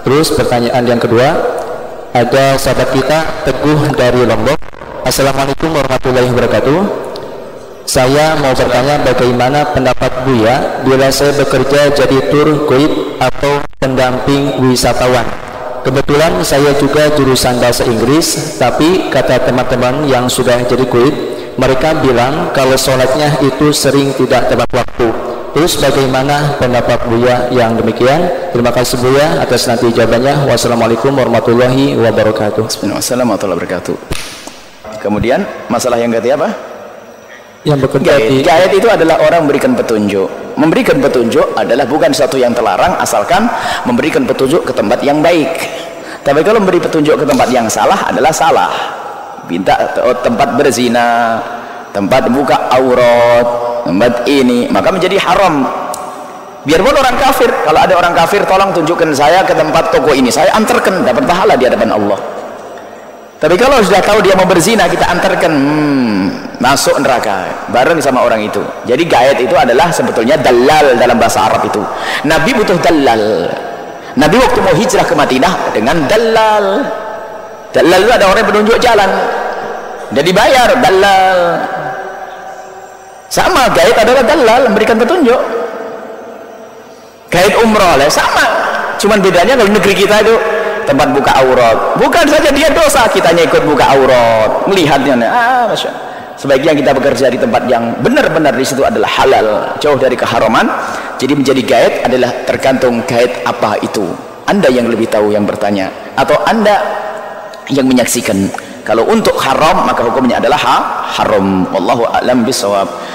Terus pertanyaan yang kedua, ada sahabat kita Teguh dari Lombok. Assalamualaikum warahmatullahi wabarakatuh. Saya mau bertanya bagaimana pendapat Buya bila saya bekerja jadi tour guide atau pendamping wisatawan. Kebetulan saya juga jurusan bahasa Inggris, tapi kata teman-teman yang sudah jadi guide, mereka bilang kalau sholatnya itu sering tidak tepat waktu. Terus bagaimana pendapat Buya yang demikian? Terima kasih Buya atas nanti jawabannya. Wassalamualaikum warahmatullahi wabarakatuh. Assalamualaikum warahmatullahi wabarakatuh. Kemudian masalah yang ketiga apa? Yang bekerja di guide itu adalah orang memberikan petunjuk. Memberikan petunjuk adalah bukan sesuatu yang terlarang asalkan memberikan petunjuk ke tempat yang baik. Tapi kalau memberi petunjuk ke tempat yang salah adalah salah. Minta tempat berzina, tempat buka aurat, tempat ini, maka menjadi haram. Biarpun orang kafir, kalau ada orang kafir, tolong tunjukkan saya ke tempat toko ini, saya antarkan, dapat pahala di hadapan Allah. Tapi kalau sudah tahu dia mau berzina, kita antarkan, masuk neraka bareng sama orang itu. Jadi guide itu adalah sebetulnya dalal dalam bahasa Arab itu. Nabi butuh dalal. Nabi waktu mau hijrah ke Madinah dengan dalal. Dalal itu ada orang yang penunjuk jalan. Jadi bayar dalal. Sama, guide adalah dalal, memberikan petunjuk. Guide umroh lah sama. Cuman bedanya kalau negeri kita itu tempat buka aurat, bukan saja dia dosa, kitanya ikut buka aurat, melihatnya, masya. Sebaiknya kita bekerja di tempat yang benar-benar di situ adalah halal, jauh dari keharaman. Jadi menjadi guide adalah tergantung guide apa itu. Anda yang lebih tahu yang bertanya, atau Anda yang menyaksikan. Kalau untuk haram maka hukumnya adalah haram. Wallahu a'lam bishawab.